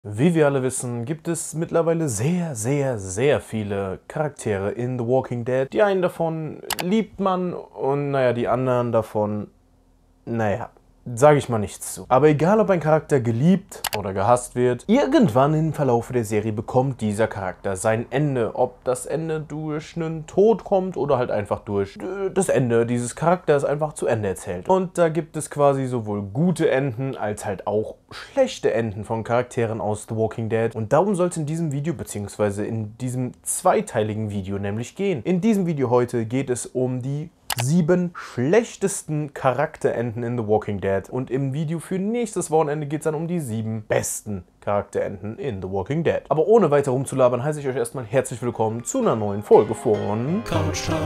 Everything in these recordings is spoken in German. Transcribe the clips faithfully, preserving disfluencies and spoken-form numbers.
Wie wir alle wissen, gibt es mittlerweile sehr, sehr, sehr viele Charaktere in The Walking Dead. Die einen davon liebt man und naja, die anderen davon, naja, sage ich mal nichts zu. Aber egal, ob ein Charakter geliebt oder gehasst wird, irgendwann im Verlauf der Serie bekommt dieser Charakter sein Ende. Ob das Ende durch einen Tod kommt oder halt einfach durch das Ende dieses Charakters einfach zu Ende erzählt. Und da gibt es quasi sowohl gute Enden als halt auch schlechte Enden von Charakteren aus The Walking Dead. Und darum soll es in diesem Video, beziehungsweise in diesem zweiteiligen Video nämlich gehen. In diesem Video heute geht es um die sieben schlechtesten Charakterenden in The Walking Dead. Und im Video für nächstes Wochenende geht es dann um die sieben besten Charakterenden in The Walking Dead. Aber ohne weiter rumzulabern, heiße ich euch erstmal herzlich willkommen zu einer neuen Folge von Couch Time.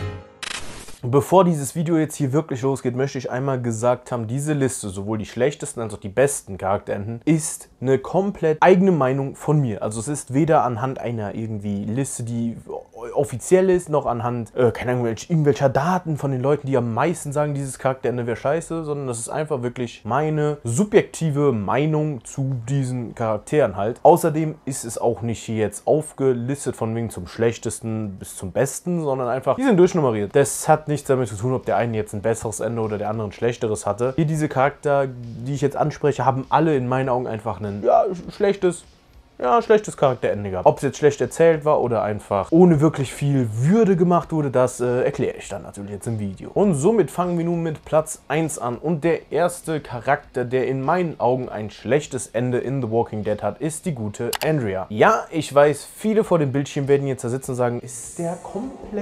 Bevor dieses Video jetzt hier wirklich losgeht, möchte ich einmal gesagt haben, diese Liste, sowohl die schlechtesten als auch die besten Charakterenden, ist eine komplett eigene Meinung von mir. Also es ist weder anhand einer irgendwie Liste, die offiziell ist, noch anhand, äh, keine Ahnung, irgendwelcher Daten von den Leuten, die am meisten sagen, dieses Charakterende wäre scheiße, sondern das ist einfach wirklich meine subjektive Meinung zu diesen Charakteren halt. Außerdem ist es auch nicht hier jetzt aufgelistet von wegen zum schlechtesten bis zum besten, sondern einfach, die sind durchnummeriert. Das hat nichts damit zu tun, ob der eine jetzt ein besseres Ende oder der andere ein schlechteres hatte. Hier diese Charakter, die ich jetzt anspreche, haben alle in meinen Augen einfach ein ja, schlechtes Ja, schlechtes Charakterende gehabt. Ob es jetzt schlecht erzählt war oder einfach ohne wirklich viel Würde gemacht wurde, das äh, erkläre ich dann natürlich jetzt im Video. Und somit fangen wir nun mit Platz eins an. Und der erste Charakter, der in meinen Augen ein schlechtes Ende in The Walking Dead hat, ist die gute Andrea. Ja, ich weiß, viele vor dem Bildschirm werden jetzt da sitzen und sagen, ist der komplett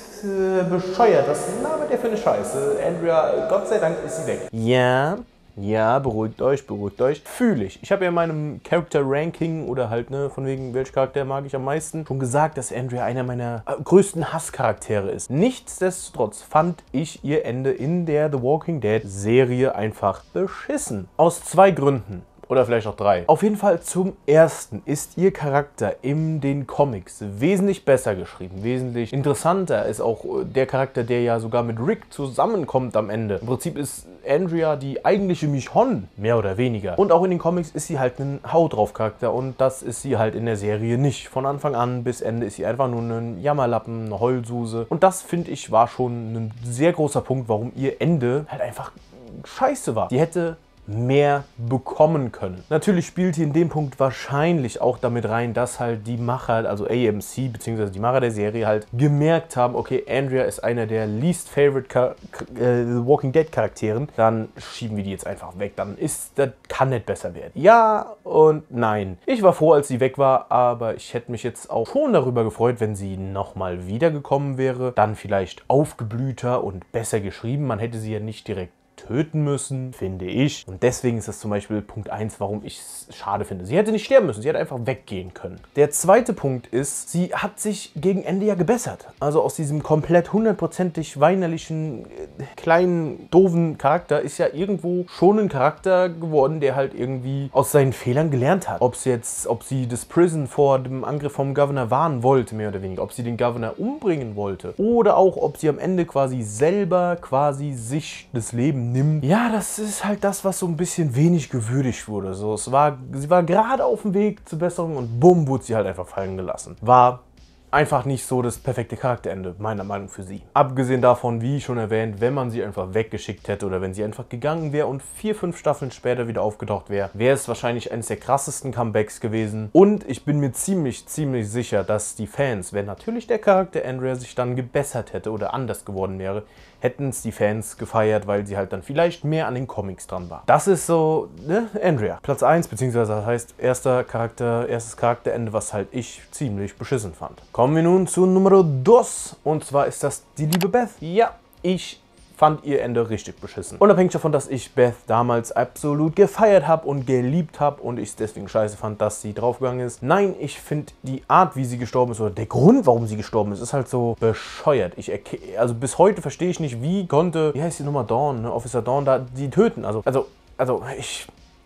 äh, bescheuert? Was labert der für eine Scheiße? Andrea, Gott sei Dank ist sie weg. Ja. Ja, beruhigt euch, beruhigt euch. Fühle ich. Ich habe ja in meinem Character-Ranking oder halt, ne, von wegen, welcher Charakter mag ich am meisten, schon gesagt, dass Andrea einer meiner äh, größten Hasscharaktere ist. Nichtsdestotrotz fand ich ihr Ende in der The Walking Dead Serie einfach beschissen. Aus zwei Gründen. Oder vielleicht auch drei. Auf jeden Fall zum ersten ist ihr Charakter in den Comics wesentlich besser geschrieben, wesentlich interessanter. Ist auch der Charakter, der ja sogar mit Rick zusammenkommt am Ende. Im Prinzip ist Andrea die eigentliche Michonne, mehr oder weniger. Und auch in den Comics ist sie halt ein Haut drauf Charakter und das ist sie halt in der Serie nicht. Von Anfang an bis Ende ist sie einfach nur ein Jammerlappen, eine Heulsuse. Und das, finde ich, war schon ein sehr großer Punkt, warum ihr Ende halt einfach scheiße war. Die hätte mehr bekommen können. Natürlich spielt hier in dem Punkt wahrscheinlich auch damit rein, dass halt die Macher, also A M C bzw. die Macher der Serie halt gemerkt haben, okay, Andrea ist einer der least favorite Char äh, Walking Dead Charakteren, dann schieben wir die jetzt einfach weg, dann ist, das kann nicht besser werden. Ja und nein. Ich war froh, als sie weg war, aber ich hätte mich jetzt auch schon darüber gefreut, wenn sie nochmal wiedergekommen wäre, dann vielleicht aufgeblühter und besser geschrieben. Man hätte sie ja nicht direkt töten müssen, finde ich. Und deswegen ist das zum Beispiel Punkt eins, warum ich es schade finde. Sie hätte nicht sterben müssen, sie hätte einfach weggehen können. Der zweite Punkt ist, sie hat sich gegen Ende ja gebessert. Also aus diesem komplett hundertprozentig weinerlichen, kleinen, doofen Charakter ist ja irgendwo schon ein Charakter geworden, der halt irgendwie aus seinen Fehlern gelernt hat. Ob es jetzt, ob sie das Prison vor dem Angriff vom Governor warnen wollte, mehr oder weniger. Ob sie den Governor umbringen wollte. Oder auch, ob sie am Ende quasi selber quasi sich das Leben nimmt. Ja, das ist halt das, was so ein bisschen wenig gewürdigt wurde. So, es war, sie war gerade auf dem Weg zur Besserung und bumm, wurde sie halt einfach fallen gelassen. War einfach nicht so das perfekte Charakterende, meiner Meinung nach für sie. Abgesehen davon, wie schon erwähnt, wenn man sie einfach weggeschickt hätte oder wenn sie einfach gegangen wäre und vier, fünf Staffeln später wieder aufgetaucht wäre, wäre es wahrscheinlich eines der krassesten Comebacks gewesen. Und ich bin mir ziemlich, ziemlich sicher, dass die Fans, wenn natürlich der Charakter Andrea sich dann gebessert hätte oder anders geworden wäre, hätten es die Fans gefeiert, weil sie halt dann vielleicht mehr an den Comics dran war. Das ist so, ne, Andrea. Platz eins, beziehungsweise das heißt erster Charakter, erstes Charakterende, was halt ich ziemlich beschissen fand. Kommen wir nun zu Nummer dos. Und zwar ist das die liebe Beth. Ja, ich fand ihr Ende richtig beschissen. Unabhängig davon, dass ich Beth damals absolut gefeiert habe und geliebt habe und ich es deswegen scheiße fand, dass sie draufgegangen ist. Nein, ich finde die Art, wie sie gestorben ist oder der Grund, warum sie gestorben ist, ist halt so bescheuert. Ich also bis heute verstehe ich nicht, wie konnte, wie heißt die Nummer, Dawn, ne? Officer Dawn, da die töten. Also, also, also ich...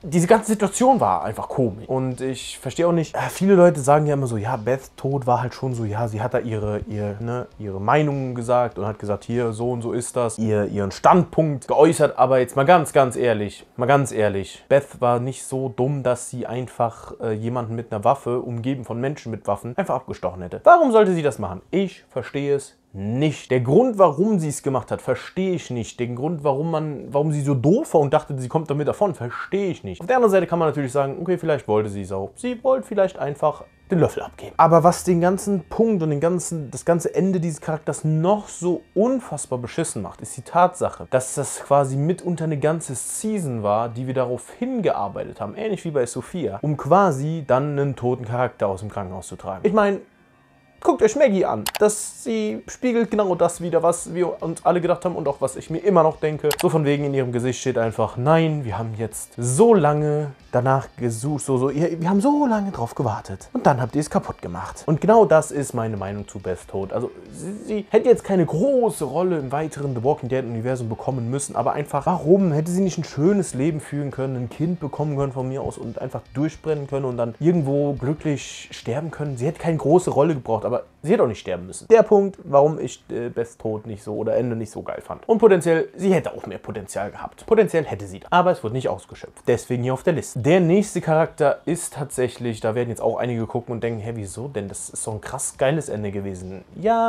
diese ganze Situation war einfach komisch. Und ich verstehe auch nicht, äh, viele Leute sagen ja immer so, ja, Beths Tod war halt schon so, ja, sie hat da ihre, ihre, ne, ihre Meinungen gesagt und hat gesagt, hier, so und so ist das, ihr, ihren Standpunkt geäußert, aber jetzt mal ganz, ganz ehrlich, mal ganz ehrlich, Beth war nicht so dumm, dass sie einfach äh, jemanden mit einer Waffe, umgeben von Menschen mit Waffen, einfach abgestochen hätte. Warum sollte sie das machen? Ich verstehe es nicht. Der Grund, warum sie es gemacht hat, verstehe ich nicht. Den Grund, warum man, warum sie so doof war und dachte, sie kommt damit davon, verstehe ich nicht. Auf der anderen Seite kann man natürlich sagen, okay, vielleicht wollte sie es auch. Sie wollte vielleicht einfach den Löffel abgeben. Aber was den ganzen Punkt und den ganzen, das ganze Ende dieses Charakters noch so unfassbar beschissen macht, ist die Tatsache, dass das quasi mitunter eine ganze Season war, die wir darauf hingearbeitet haben, ähnlich wie bei Sophia, um quasi dann einen toten Charakter aus dem Krankenhaus zu tragen. Ich meine, guckt euch Maggie an. Das, sie spiegelt genau das wieder, was wir uns alle gedacht haben und auch was ich mir immer noch denke. So von wegen in ihrem Gesicht steht einfach, nein, wir haben jetzt so lange danach gesucht, so, so, wir haben so lange drauf gewartet. Und dann habt ihr es kaputt gemacht. Und genau das ist meine Meinung zu Beths Tod. Also sie, sie hätte jetzt keine große Rolle im weiteren The Walking Dead Universum bekommen müssen, aber einfach, warum? Hätte sie nicht ein schönes Leben führen können, ein Kind bekommen können von mir aus und einfach durchbrennen können und dann irgendwo glücklich sterben können? Sie hätte keine große Rolle gebraucht, aber sie hätte auch nicht sterben müssen. Der Punkt, warum ich äh, Beths Tod nicht so oder Ende nicht so geil fand. Und potenziell, sie hätte auch mehr Potenzial gehabt. Potenziell hätte sie das. Aber es wurde nicht ausgeschöpft. Deswegen hier auf der Liste. Der nächste Charakter ist tatsächlich, da werden jetzt auch einige gucken und denken, hä, wieso denn? Das ist so ein krass geiles Ende gewesen.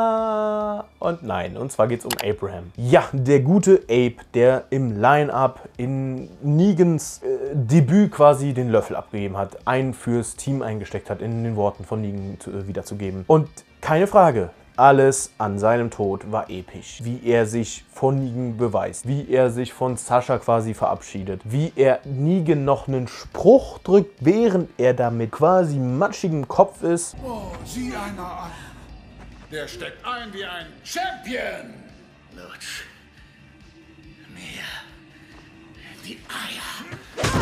Ja und nein. Und zwar geht es um Abraham. Ja, der gute Abe, der im Line-Up in Negans äh, Debüt quasi den Löffel abgegeben hat, einen fürs Team eingesteckt hat, in den Worten von Negan zu, äh, wiederzugeben. Und keine Frage, alles an seinem Tod war episch. Wie er sich von Negan beweist, wie er sich von Sasha quasi verabschiedet, wie er Negan noch einen Spruch drückt, während er damit quasi matschigem Kopf ist. Oh, sieh einer an. Der steckt ein wie ein Champion. Lutsch mir die Eier.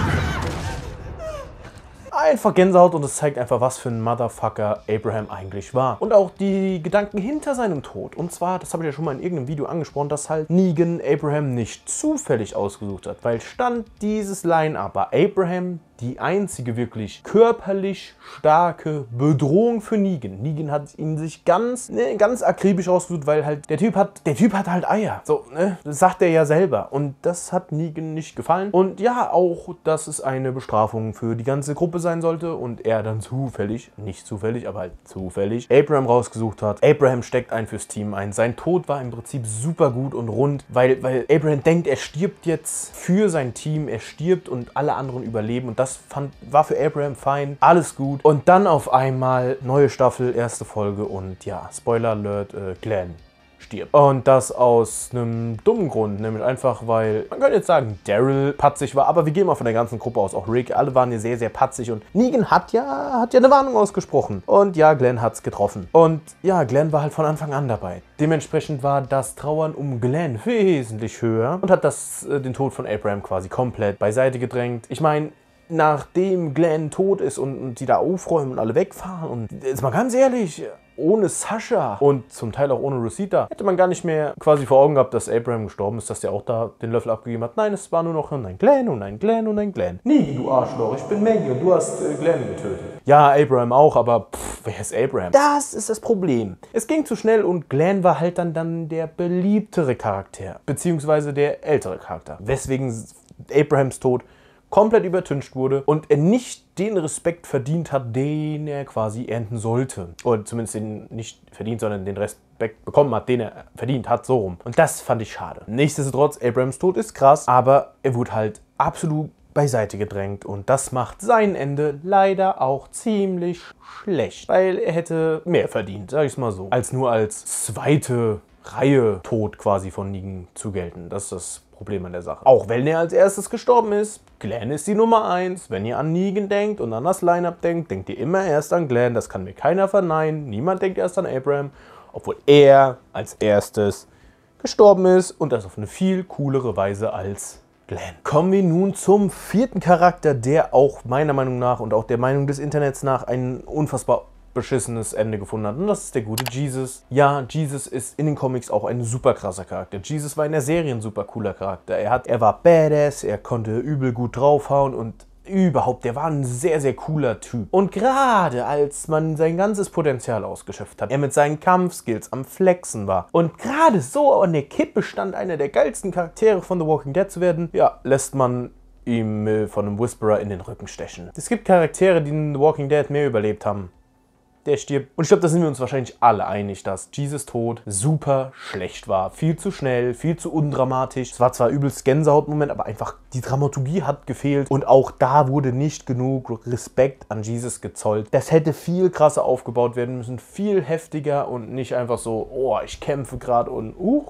Einfach Gänsehaut und es zeigt einfach, was für ein Motherfucker Abraham eigentlich war. Und auch die Gedanken hinter seinem Tod. Und zwar, das habe ich ja schon mal in irgendeinem Video angesprochen, dass halt Negan Abraham nicht zufällig ausgesucht hat. Weil stand dieses Line-Up, war Abraham die einzige wirklich körperlich starke Bedrohung für Negan. Negan hat ihn sich ganz, ne, ganz akribisch ausgesucht, weil halt der Typ hat, der Typ hat halt Eier. So, ne, das sagt er ja selber. Und das hat Negan nicht gefallen. Und ja, auch, dass es eine Bestrafung für die ganze Gruppe sein sollte und er dann zufällig, nicht zufällig, aber halt zufällig, Abraham rausgesucht hat. Abraham steckt ein fürs Team ein. Sein Tod war im Prinzip super gut und rund, weil, weil Abraham denkt, er stirbt jetzt für sein Team, er stirbt und alle anderen überleben und das Das fand, war für Abraham fein, alles gut. Und dann auf einmal neue Staffel, erste Folge und ja, Spoiler Alert, äh, Glenn stirbt. Und das aus einem dummen Grund, nämlich einfach, weil, man könnte jetzt sagen, Daryl patzig war, aber wir gehen mal von der ganzen Gruppe aus, auch Rick, alle waren hier sehr, sehr patzig und Negan hat ja, hat ja eine Warnung ausgesprochen. Und ja, Glenn hat's getroffen. Und ja, Glenn war halt von Anfang an dabei. Dementsprechend war das Trauern um Glenn wesentlich höher und hat das, äh, den Tod von Abraham quasi komplett beiseite gedrängt. Ich meine, nachdem Glenn tot ist und, und die da aufräumen und alle wegfahren und jetzt mal ganz ehrlich, ohne Sasha und zum Teil auch ohne Rosita hätte man gar nicht mehr quasi vor Augen gehabt, dass Abraham gestorben ist, dass der auch da den Löffel abgegeben hat. Nein, es war nur noch ein Glenn und ein Glenn und ein Glenn. Nee, du Arschloch, ich bin Maggie und du hast äh, Glenn getötet. Ja, Abraham auch, aber pff, wer ist Abraham? Das ist das Problem. Es ging zu schnell und Glenn war halt dann, dann der beliebtere Charakter, beziehungsweise der ältere Charakter. Weswegen Abrahams Tod komplett übertüncht wurde und er nicht den Respekt verdient hat, den er quasi ernten sollte. Oder zumindest den nicht verdient, sondern den Respekt bekommen hat, den er verdient hat, so rum. Und das fand ich schade. Nichtsdestotrotz, Abrahams Tod ist krass, aber er wurde halt absolut beiseite gedrängt und das macht sein Ende leider auch ziemlich schlecht, weil er hätte mehr verdient, sag ich's mal so, als nur als zweite Reihe Tod quasi von Negan zu gelten. Das ist das Problem an der Sache. Auch wenn er als erstes gestorben ist, Glenn ist die Nummer eins. Wenn ihr an Negan denkt und an das Line-Up denkt, denkt ihr immer erst an Glenn. Das kann mir keiner verneinen. Niemand denkt erst an Abraham, obwohl er als erstes gestorben ist und das auf eine viel coolere Weise als Glenn. Kommen wir nun zum vierten Charakter, der auch meiner Meinung nach und auch der Meinung des Internets nach ein unfassbar beschissenes Ende gefunden hat. Und das ist der gute Jesus. Ja, Jesus ist in den Comics auch ein super krasser Charakter. Jesus war in der Serie ein super cooler Charakter. Er, hat, er war badass, er konnte übel gut draufhauen und überhaupt, der war ein sehr, sehr cooler Typ. Und gerade als man sein ganzes Potenzial ausgeschöpft hat, er mit seinen Kampfskills am Flexen war und gerade so an der Kippe stand, einer der geilsten Charaktere von The Walking Dead zu werden, ja, lässt man ihm äh, von einem Whisperer in den Rücken stechen. Es gibt Charaktere, die in The Walking Dead mehr überlebt haben. Der stirbt. Und ich glaube, da sind wir uns wahrscheinlich alle einig, dass Jesus Tod super schlecht war. Viel zu schnell, viel zu undramatisch. Es war zwar übelst Gänsehautmoment, aber einfach die Dramaturgie hat gefehlt. Und auch da wurde nicht genug Respekt an Jesus gezollt. Das hätte viel krasser aufgebaut werden müssen, viel heftiger und nicht einfach so, oh, ich kämpfe gerade und uh.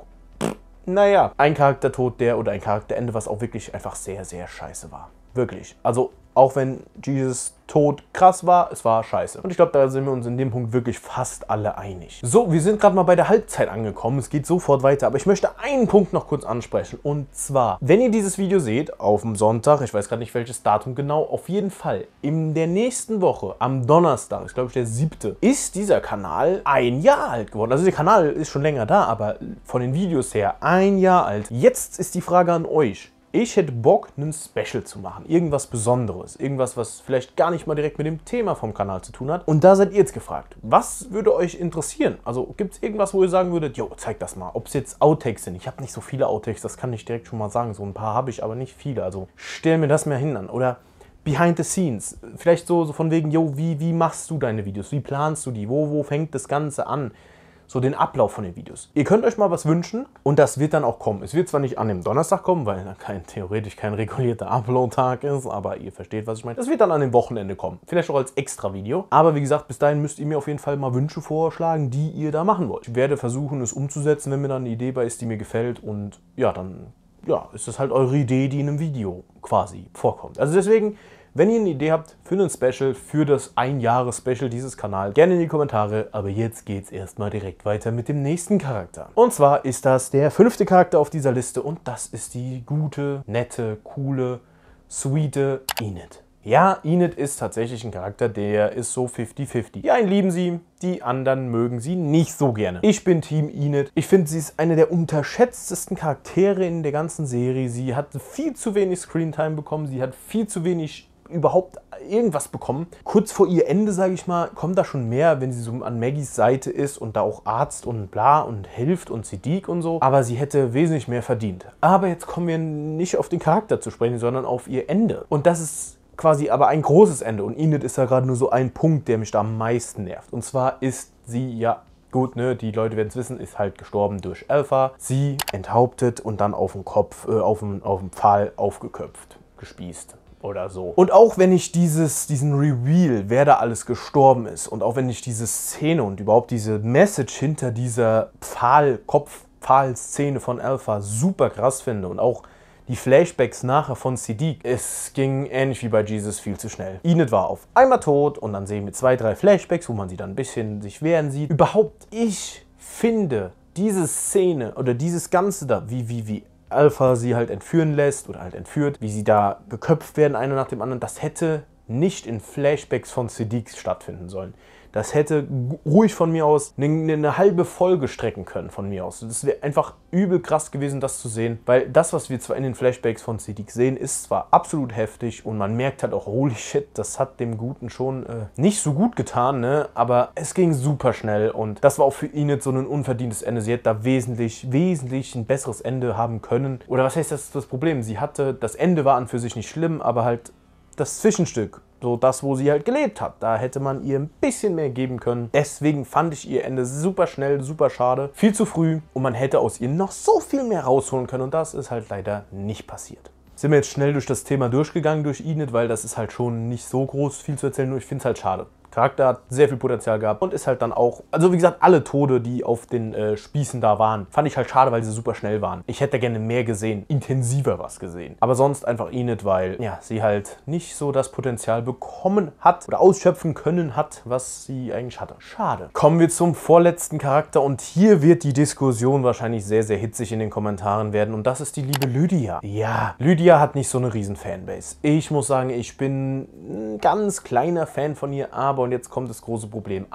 Naja, ein Charaktertod, der oder ein Charakterende, was auch wirklich einfach sehr, sehr scheiße war. Wirklich. Also, auch wenn Jesus Tod krass war, es war scheiße. Und ich glaube, da sind wir uns in dem Punkt wirklich fast alle einig. So, wir sind gerade mal bei der Halbzeit angekommen. Es geht sofort weiter. Aber ich möchte einen Punkt noch kurz ansprechen. Und zwar, wenn ihr dieses Video seht, auf dem Sonntag, ich weiß gerade nicht welches Datum genau, auf jeden Fall in der nächsten Woche, am Donnerstag, ich glaube der siebte, ist dieser Kanal ein Jahr alt geworden. Also der Kanal ist schon länger da, aber von den Videos her ein Jahr alt. Jetzt ist die Frage an euch. Ich hätte Bock, einen Special zu machen. Irgendwas Besonderes. Irgendwas, was vielleicht gar nicht mal direkt mit dem Thema vom Kanal zu tun hat. Und da seid ihr jetzt gefragt. Was würde euch interessieren? Also gibt es irgendwas, wo ihr sagen würdet, jo, zeig das mal. Ob es jetzt Outtakes sind. Ich habe nicht so viele Outtakes, das kann ich direkt schon mal sagen. So ein paar habe ich, aber nicht viele. Also stell mir das mal hin an. Oder Behind the Scenes. Vielleicht so, so von wegen, jo, wie, wie machst du deine Videos? Wie planst du die? Wo, wo fängt das Ganze an? So den Ablauf von den Videos. Ihr könnt euch mal was wünschen und das wird dann auch kommen. Es wird zwar nicht an dem Donnerstag kommen, weil da kein, theoretisch kein regulierter Upload-Tag ist, aber ihr versteht, was ich meine. Das wird dann an dem Wochenende kommen. Vielleicht auch als extra Video. Aber wie gesagt, bis dahin müsst ihr mir auf jeden Fall mal Wünsche vorschlagen, die ihr da machen wollt. Ich werde versuchen, es umzusetzen, wenn mir dann eine Idee bei ist, die mir gefällt. Und ja, dann ja, ist das halt eure Idee, die in einem Video quasi vorkommt. Also deswegen, wenn ihr eine Idee habt für ein Special, für das Ein-Jahres-Special dieses Kanals, gerne in die Kommentare. Aber jetzt geht's erstmal direkt weiter mit dem nächsten Charakter. Und zwar ist das der fünfte Charakter auf dieser Liste und das ist die gute, nette, coole, sweete Enid. Ja, Enid ist tatsächlich ein Charakter, der ist so fifty fifty. Die einen lieben sie, die anderen mögen sie nicht so gerne. Ich bin Team Enid. Ich finde, sie ist eine der unterschätztesten Charaktere in der ganzen Serie. Sie hat viel zu wenig Screentime bekommen, sie hat viel zu wenig überhaupt irgendwas bekommen. Kurz vor ihr Ende, sage ich mal, kommt da schon mehr, wenn sie so an Maggies Seite ist und da auch Arzt und bla und hilft und Siddiq und so. Aber sie hätte wesentlich mehr verdient. Aber jetzt kommen wir nicht auf den Charakter zu sprechen, sondern auf ihr Ende. Und das ist quasi aber ein großes Ende. Und Enid ist da gerade nur so ein Punkt, der mich da am meisten nervt. Und zwar ist sie ja... Gut, ne, die Leute werden es wissen, ist halt gestorben durch Alpha. Sie enthauptet und dann auf den Kopf, äh, auf den, auf den Pfahl aufgeköpft, gespießt. Oder so. Und auch wenn ich dieses, diesen Reveal, wer da alles gestorben ist und auch wenn ich diese Szene und überhaupt diese Message hinter dieser Pfahl, Kopf-Pfahl-Szene von Alpha super krass finde und auch die Flashbacks nachher von Siddiq, es ging ähnlich wie bei Jesus viel zu schnell. Enid war auf einmal tot und dann sehen wir zwei, drei Flashbacks, wo man sie dann ein bisschen sich wehren sieht. Überhaupt, ich finde diese Szene oder dieses Ganze da, wie, wie, wie Alpha sie halt entführen lässt oder halt entführt, wie sie da geköpft werden, einer nach dem anderen, das hätte nicht in Flashbacks von Siddiq stattfinden sollen. Das hätte ruhig von mir aus eine, eine halbe Folge strecken können von mir aus. Das wäre einfach übel krass gewesen, das zu sehen, weil das, was wir zwar in den Flashbacks von Siddiq sehen, ist zwar absolut heftig und man merkt halt auch, holy shit, das hat dem Guten schon äh, nicht so gut getan, ne? Aber es ging super schnell und das war auch für Enid so ein unverdientes Ende. Sie hätte da wesentlich, wesentlich ein besseres Ende haben können. Oder was heißt das, das Problem? Sie hatte, das Ende war an für sich nicht schlimm, aber halt das Zwischenstück, so das, wo sie halt gelebt hat, da hätte man ihr ein bisschen mehr geben können. Deswegen fand ich ihr Ende super schnell, super schade, viel zu früh und man hätte aus ihr noch so viel mehr rausholen können und das ist halt leider nicht passiert. Sind wir jetzt schnell durch das Thema durchgegangen, durch Enid, weil das ist halt schon nicht so groß viel zu erzählen, nur ich finde es halt schade. Charakter hat sehr viel Potenzial gehabt und ist halt dann auch, also wie gesagt, alle Tode, die auf den äh, Spießen da waren, fand ich halt schade, weil sie super schnell waren. Ich hätte gerne mehr gesehen, intensiver was gesehen. Aber sonst einfach Enid, weil ja, sie halt nicht so das Potenzial bekommen hat oder ausschöpfen können hat, was sie eigentlich hatte. Schade. Kommen wir zum vorletzten Charakter und hier wird die Diskussion wahrscheinlich sehr, sehr hitzig in den Kommentaren werden und das ist die liebe Lydia. Ja, Lydia hat nicht so eine riesen Fanbase. Ich muss sagen, ich bin ein ganz kleiner Fan von ihr, aber und jetzt kommt das große Problem. Ab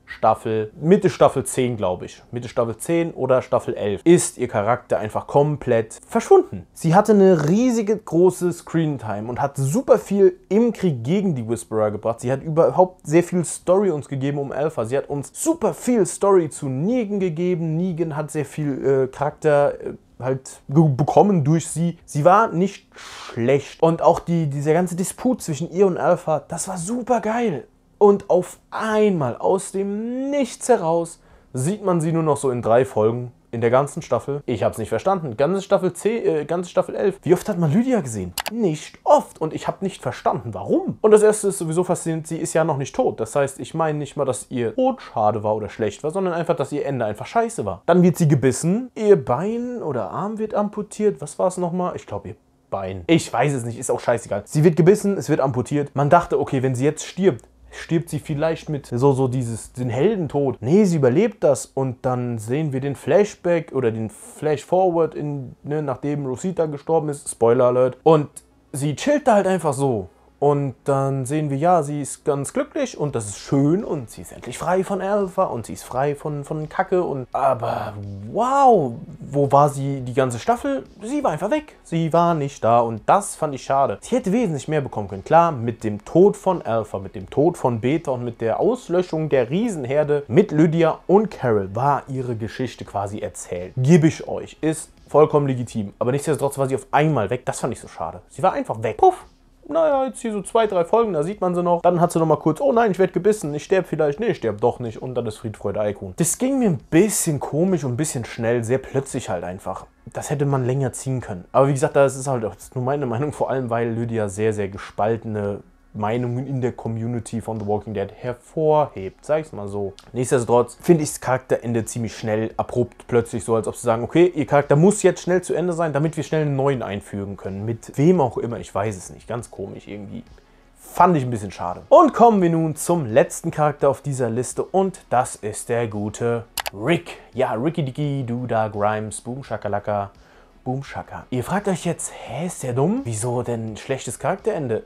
Staffel, Mitte Staffel zehn, glaube ich, Mitte Staffel zehn oder Staffel elf, ist ihr Charakter einfach komplett verschwunden. Sie hatte eine riesige, große Screentime und hat super viel im Krieg gegen die Whisperer gebracht. Sie hat überhaupt sehr viel Story uns gegeben um Alpha. Sie hat uns super viel Story zu Negan gegeben. Negan hat sehr viel äh, Charakter äh, halt bekommen durch sie. Sie war nicht schlecht. Und auch die, dieser ganze Disput zwischen ihr und Alpha, das war super geil. Und auf einmal, aus dem Nichts heraus, sieht man sie nur noch so in drei Folgen in der ganzen Staffel. Ich habe es nicht verstanden. Ganze Staffel zehn, äh, ganze Staffel elf. Wie oft hat man Lydia gesehen? Nicht oft. Und ich habe nicht verstanden, warum. Und das Erste ist sowieso faszinierend, sie ist ja noch nicht tot. Das heißt, ich meine nicht mal, dass ihr Tod schade war oder schlecht war, sondern einfach, dass ihr Ende einfach scheiße war. Dann wird sie gebissen, ihr Bein oder Arm wird amputiert. Was war es nochmal? Ich glaube, ihr Bein. Ich weiß es nicht, ist auch scheißegal. Sie wird gebissen, es wird amputiert. Man dachte, okay, wenn sie jetzt stirbt, stirbt sie vielleicht mit so, so dieses, den Heldentod. Nee, sie überlebt das und dann sehen wir den Flashback oder den Flashforward, in, ne, nachdem Rosita gestorben ist. Spoiler Alert. Und sie chillt da halt einfach so. Und dann sehen wir, ja, sie ist ganz glücklich und das ist schön und sie ist endlich frei von Alpha und sie ist frei von, von Kacke und aber wow, wo war sie die ganze Staffel? Sie war einfach weg. Sie war nicht da und das fand ich schade. Sie hätte wesentlich mehr bekommen können. Klar, mit dem Tod von Alpha, mit dem Tod von Beta und mit der Auslöschung der Riesenherde mit Lydia und Carol war ihre Geschichte quasi erzählt. Gebe ich euch. Ist vollkommen legitim. Aber nichtsdestotrotz war sie auf einmal weg. Das fand ich so schade. Sie war einfach weg. Puff. Naja, jetzt hier so zwei, drei Folgen, da sieht man sie noch. Dann hat sie noch mal kurz, oh nein, ich werde gebissen, ich sterbe vielleicht. Nee, ich sterbe doch nicht. Und dann ist Fried, Freude, Eierkuchen. Das ging mir ein bisschen komisch und ein bisschen schnell, sehr plötzlich halt einfach. Das hätte man länger ziehen können. Aber wie gesagt, das ist halt das ist nur meine Meinung, vor allem, weil Lydia sehr, sehr gespaltene Meinungen in der Community von The Walking Dead hervorhebt, sag ich's mal so. Nichtsdestotrotz finde ich das Charakterende ziemlich schnell, abrupt, plötzlich so, als ob sie sagen, okay, ihr Charakter muss jetzt schnell zu Ende sein, damit wir schnell einen neuen einfügen können. Mit wem auch immer, ich weiß es nicht, ganz komisch irgendwie. Fand ich ein bisschen schade. Und kommen wir nun zum letzten Charakter auf dieser Liste und das ist der gute Rick. Ja, Ricky Dicky, Duda, Grimes, Boom Shakalaka, Boom Shaka. Ihr fragt euch jetzt, hä, ist der dumm? Wieso denn ein schlechtes Charakterende?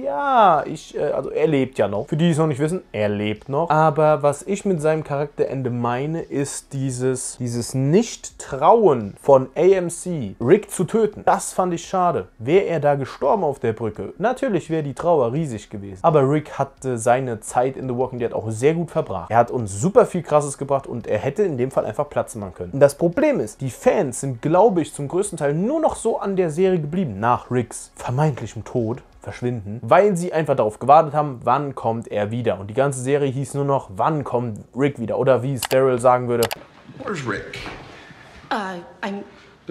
Ja, ich, äh, also er lebt ja noch. Für die, die es noch nicht wissen, er lebt noch. Aber was ich mit seinem Charakterende meine, ist dieses, dieses Nicht-Trauen von A M C, Rick zu töten. Das fand ich schade. Wäre er da gestorben auf der Brücke, natürlich wäre die Trauer riesig gewesen. Aber Rick hatte seine Zeit in The Walking Dead auch sehr gut verbracht. Er hat uns super viel Krasses gebracht und er hätte in dem Fall einfach Platz machen können. Und das Problem ist, die Fans sind, glaube ich, zum größten Teil nur noch so an der Serie geblieben, nach Ricks vermeintlichem Tod. Verschwinden, weil sie einfach darauf gewartet haben, wann kommt er wieder. Und die ganze Serie hieß nur noch, wann kommt Rick wieder. Oder wie es Daryl sagen würde. Where's Rick? Uh, I'm...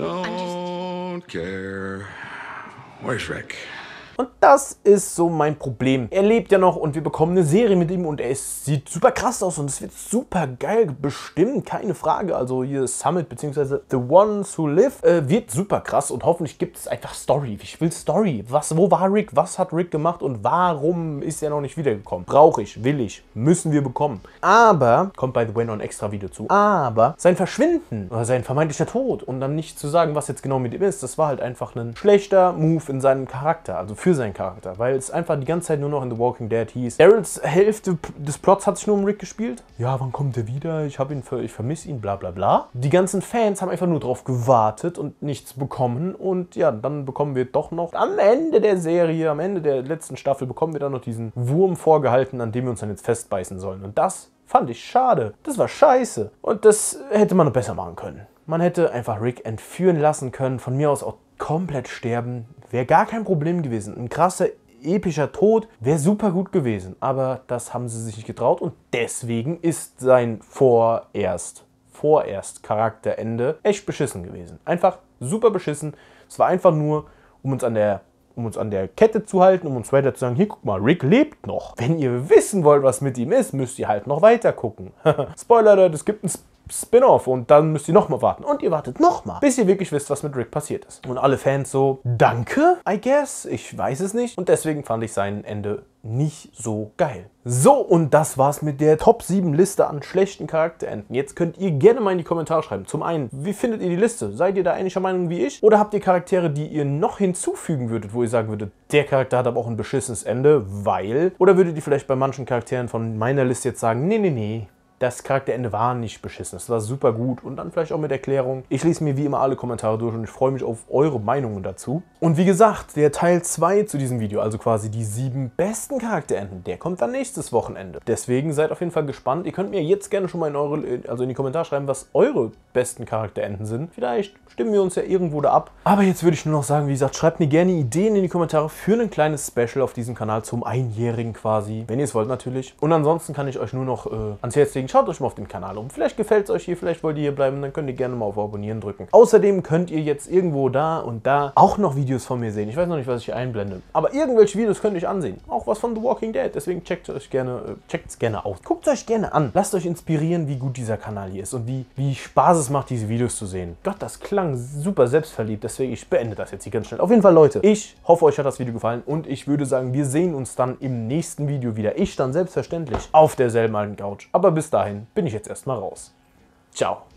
Don't care. Where's Rick? Und das ist so mein Problem. Er lebt ja noch und wir bekommen eine Serie mit ihm und er ist, sieht super krass aus und es wird super geil, bestimmt, keine Frage. Also hier Summit bzw. The Ones Who Live äh, wird super krass und hoffentlich gibt es einfach Story. Ich will Story. Was, wo war Rick? Was hat Rick gemacht und warum ist er noch nicht wiedergekommen? Brauche ich, will ich, müssen wir bekommen. Aber, kommt by the way noch ein extra Video zu, aber sein Verschwinden oder sein vermeintlicher Tod und dann nicht zu sagen, was jetzt genau mit ihm ist, das war halt einfach ein schlechter Move in seinem Charakter. Also für seinen Charakter, weil es einfach die ganze Zeit nur noch in The Walking Dead hieß. Daryls Hälfte des Plots hat sich nur um Rick gespielt. Ja, wann kommt er wieder? Ich habe ihn, für, ich vermisse ihn, bla bla bla. Die ganzen Fans haben einfach nur drauf gewartet und nichts bekommen und ja, dann bekommen wir doch noch am Ende der Serie, am Ende der letzten Staffel bekommen wir dann noch diesen Wurm vorgehalten, an dem wir uns dann jetzt festbeißen sollen und das fand ich schade. Das war scheiße und das hätte man noch besser machen können. Man hätte einfach Rick entführen lassen können, von mir aus auch komplett sterben. Wäre gar kein Problem gewesen. Ein krasser, epischer Tod wäre super gut gewesen. Aber das haben sie sich nicht getraut und deswegen ist sein vorerst, vorerst Charakterende echt beschissen gewesen. Einfach super beschissen. Es war einfach nur, um uns an der, um uns an der Kette zu halten, um uns weiter zu sagen, hier guck mal, Rick lebt noch. Wenn ihr wissen wollt, was mit ihm ist, müsst ihr halt noch weiter gucken. Spoiler Alert, es gibt ein Spin-off und dann müsst ihr nochmal warten. Und ihr wartet nochmal, bis ihr wirklich wisst, was mit Rick passiert ist. Und alle Fans so, danke, I guess, ich weiß es nicht. Und deswegen fand ich sein Ende nicht so geil. So, und das war's mit der Top sieben Liste an schlechten Charakterenden. Jetzt könnt ihr gerne mal in die Kommentare schreiben. Zum einen, wie findet ihr die Liste? Seid ihr da ähnlicher Meinung wie ich? Oder habt ihr Charaktere, die ihr noch hinzufügen würdet, wo ihr sagen würdet, der Charakter hat aber auch ein beschissenes Ende, weil... Oder würdet ihr vielleicht bei manchen Charakteren von meiner Liste jetzt sagen, nee, nee, nee, das Charakterende war nicht beschissen. Es war super gut und dann vielleicht auch mit Erklärung. Ich lese mir wie immer alle Kommentare durch und ich freue mich auf eure Meinungen dazu. Und wie gesagt, der Teil zwei zu diesem Video, also quasi die sieben besten Charakterenden, der kommt dann nächstes Wochenende. Deswegen seid auf jeden Fall gespannt. Ihr könnt mir jetzt gerne schon mal in eure, also in die Kommentare schreiben, was eure besten Charakterenden sind. Vielleicht stimmen wir uns ja irgendwo da ab. Aber jetzt würde ich nur noch sagen, wie gesagt, schreibt mir gerne Ideen in die Kommentare für ein kleines Special auf diesem Kanal zum Einjährigen quasi. Wenn ihr es wollt natürlich. Und ansonsten kann ich euch nur noch äh, ans Herz legen, schaut euch mal auf dem Kanal um. Vielleicht gefällt es euch hier, vielleicht wollt ihr hier bleiben, dann könnt ihr gerne mal auf Abonnieren drücken. Außerdem könnt ihr jetzt irgendwo da und da auch noch Videos von mir sehen. Ich weiß noch nicht, was ich hier einblende. Aber irgendwelche Videos könnt ihr euch ansehen. Auch was von The Walking Dead. Deswegen checkt es euch gerne, äh, checkt es gerne aus. Guckt es euch gerne an. Lasst euch inspirieren, wie gut dieser Kanal hier ist und wie, wie Spaß es macht, diese Videos zu sehen. Gott, das klang super selbstverliebt. Deswegen, ich beende das jetzt hier ganz schnell. Auf jeden Fall, Leute, ich hoffe, euch hat das Video gefallen und ich würde sagen, wir sehen uns dann im nächsten Video wieder. Ich dann selbstverständlich auf derselben alten Couch. Aber bis dahin bin ich jetzt erstmal raus. Ciao.